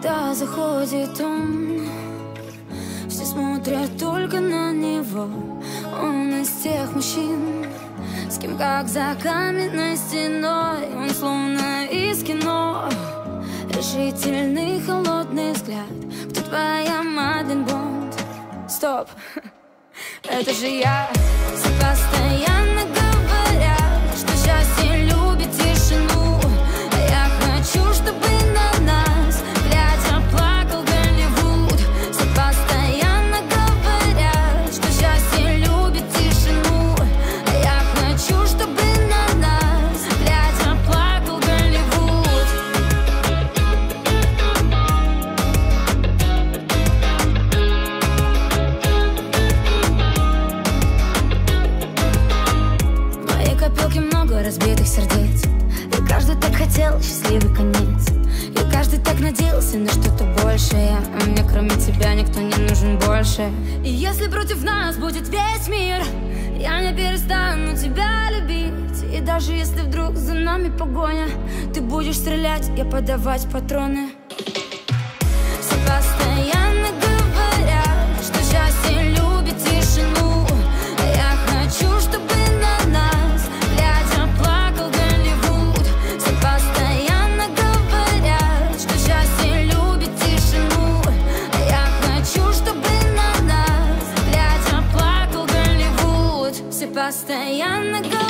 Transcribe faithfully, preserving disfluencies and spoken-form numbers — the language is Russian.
Когда заходит он, все смотрят только на него. Он из тех мужчин, с кем как за каменной стеной. Он словно из кино, решительный холодный взгляд. Кто твоя Мадлен Бонд? Стоп, это же я. Все постоянно говорят, что счастье любит тишину. А я хочу, чтобы на нас глядя плакал Голливуд. Все постоянно говорят, что счастье любит тишину. А я хочу, чтобы на нас глядя плакал Голливуд. В моей копилке много разбитых сердец, и каждый так хотел счастливый конец. И каждый так надеялся на что-то большее, а мне кроме тебя никто не нужен больше. И если против нас будет весь мир, я не перестану тебя любить. И даже если вдруг за нами погоня, ты будешь стрелять, я подавать патроны. Все постоянно говорят, что счастье любит тишину. А я хочу, чтобы на нас глядя плакал Голливуд. Все постоянно говорят, что счастье любит тишину. А я хочу, чтобы на нас глядя плакал Голливуд. Все постоянно говорят,